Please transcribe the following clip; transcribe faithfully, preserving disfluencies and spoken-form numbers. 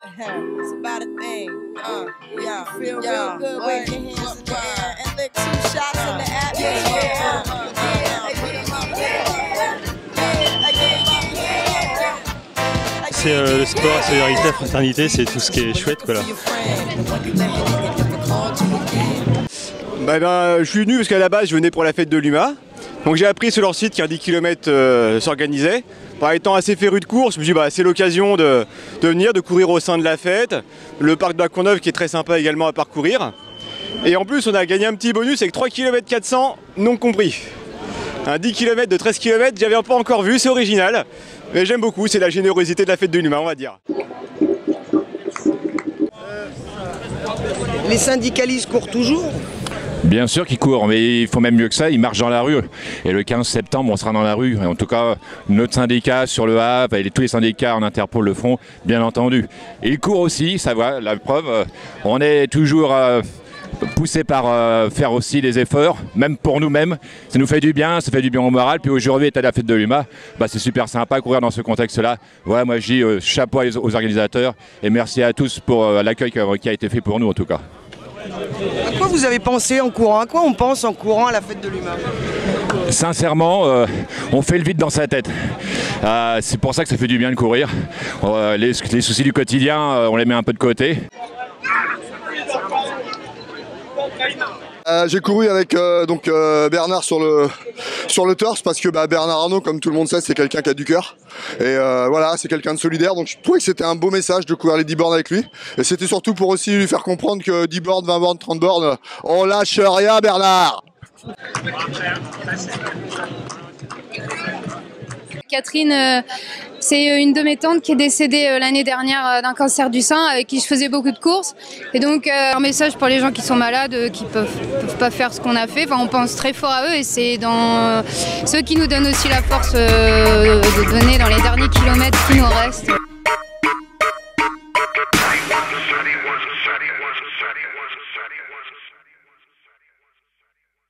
It's about a thing. Uh, yeah, feel real good. Wave your hands in the air and lick two shots in the atmosphere. C'est euh, le sport, la solidarité, la fraternité, c'est tout ce qui est chouette quoi là. Bah ben, je suis venu parce qu'à la base je venais pour la fête de l'U M A. Donc j'ai appris sur leur site qu'un dix kilomètres euh, s'organisait. Par étant assez féru de course, je me suis dit bah, c'est l'occasion de, de venir, de courir au sein de la fête. Le parc de la Courneuve qui est très sympa également à parcourir. Et en plus on a gagné un petit bonus avec trois kilomètres quatre cents non compris. Un dix kilomètres de treize kilomètres, j'avais pas encore vu, c'est original. Mais j'aime beaucoup, c'est la générosité de la fête de l'U M A, on va dire. Les syndicalistes courent toujours? Bien sûr qu'ils courent, mais il faut même mieux que ça, ils marchent dans la rue. Et le quinze septembre, on sera dans la rue. En tout cas, notre syndicat sur le Havre et tous les syndicats en Interpol le font, bien entendu. Et ils courent aussi, ça va, la preuve. On est toujours euh, poussé par euh, faire aussi des efforts, même pour nous-mêmes. Ça nous fait du bien, ça fait du bien au moral. Puis aujourd'hui, à la fête de l'U M A, bah, c'est super sympa de courir dans ce contexte-là. Voilà, moi je dis euh, chapeau aux organisateurs et merci à tous pour euh, l'accueil qui a été fait pour nous en tout cas. À quoi vous avez pensé en courant? À quoi on pense en courant à la fête de l'U M A? Sincèrement, euh, on fait le vide dans sa tête. Euh, c'est pour ça que ça fait du bien de courir. Euh, les, les soucis du quotidien, euh, on les met un peu de côté. Euh, j'ai couru avec euh, donc, euh, Bernard sur le, sur le torse parce que bah, Bernard Arnault, comme tout le monde sait, c'est quelqu'un qui a du cœur. Et euh, voilà, c'est quelqu'un de solidaire. Donc je trouvais que c'était un beau message de courir les dix bornes avec lui. Et c'était surtout pour aussi lui faire comprendre que dix bornes, vingt bornes, trente bornes, on lâche rien Bernard. Catherine, euh, c'est une de mes tantes qui est décédée euh, l'année dernière euh, d'un cancer du sein, avec qui je faisais beaucoup de courses. Et donc, euh, un message pour les gens qui sont malades, euh, qui peuvent, peuvent pas faire ce qu'on a fait. Enfin, on pense très fort à eux et c'est dans euh, ceux qui nous donnent aussi la force euh, de donner dans les derniers kilomètres qui nous restent.